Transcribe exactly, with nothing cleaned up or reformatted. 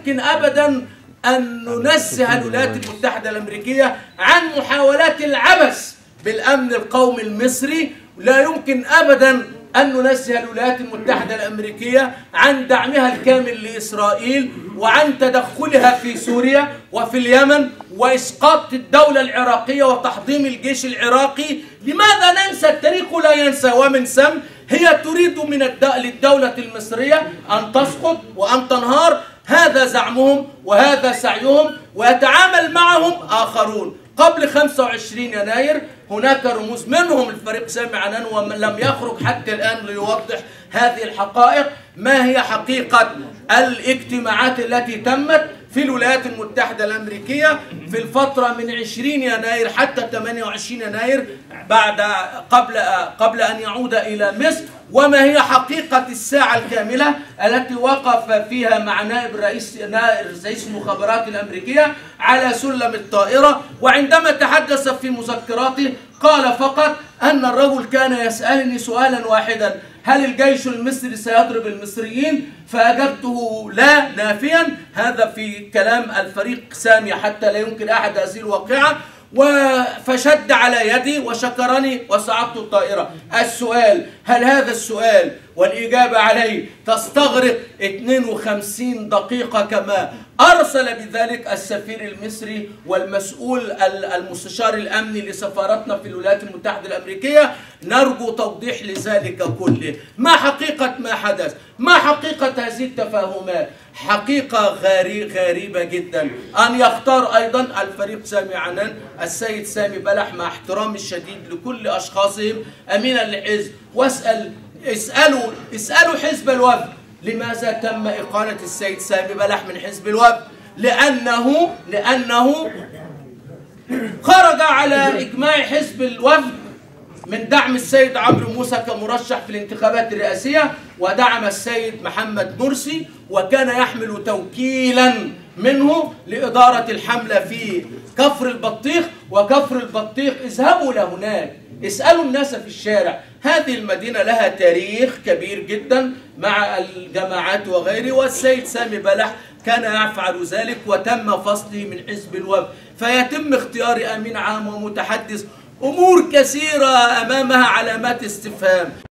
يمكن أبدا أن ننزه الولايات المتحدة الأمريكية عن محاولات العبث بالأمن القومي المصري. لا يمكن أبدا أن ننزه الولايات المتحدة الأمريكية عن دعمها الكامل لإسرائيل وعن تدخلها في سوريا وفي اليمن وإسقاط الدولة العراقية وتحطيم الجيش العراقي. لماذا ننسى؟ التاريخ لا ينسى. ومن ثم هي تريد من للدولة المصرية أن تسقط وأن تنهار. هذا زعمهم وهذا سعيهم، ويتعامل معهم آخرون. قبل خمسة وعشرين يناير هناك رموز، منهم الفريق سامي عنان، ولم يخرج حتى الآن ليوضح هذه الحقائق. ما هي حقيقة الاجتماعات التي تمت في الولايات المتحدة الأمريكية في الفترة من عشرين يناير حتى ثمانية وعشرين يناير بعد قبل قبل أن يعود إلى مصر؟ وما هي حقيقة الساعة الكاملة التي وقف فيها مع نائب رئيس رئيس المخابرات الأمريكية على سلم الطائرة، وعندما تحدث في مذكراته قال فقط أن الرجل كان يسألني سؤالا واحدا: هل الجيش المصري سيضرب المصريين؟ فأجبته لا نافيا. هذا في كلام الفريق سامي حتى لا يمكن أحد هذه الواقعة. فشد على يدي وشكرني وصعدت الطائرة. السؤال: هل هذا السؤال والإجابة عليه تستغرق اثنين وخمسين دقيقة كما أرسل بذلك السفير المصري والمسؤول المستشار الأمني لسفارتنا في الولايات المتحدة الأمريكية؟ نرجو توضيح لذلك كله. ما حقيقة ما حدث؟ ما حقيقة هذه التفاهمات؟ حقيقة غريبة جدا أن يختار أيضا الفريق سامي عنان السيد سامي بلح مع احترامي الشديد لكل أشخاصهم أمينا للحزب. واسأل اسألوا اسألوا حزب الوفد لماذا تم إقالة السيد سامي بلح من حزب الوفد؟ لأنه لأنه خرج على إجماع حزب الوفد من دعم السيد عمرو موسى كمرشح في الانتخابات الرئاسية، ودعم السيد محمد مرسي، وكان يحمل توكيلا منه لإدارة الحملة في كفر البطيخ. وكفر البطيخ اذهبوا لهناك، اسألوا الناس في الشارع. هذه المدينة لها تاريخ كبير جدا مع الجماعات وغيره، والسيد سامي بلح كان يفعل ذلك وتم فصله من حزب الوفد. فيتم اختيار أمين عام ومتحدث، أمور كثيرة أمامها علامات استفهام.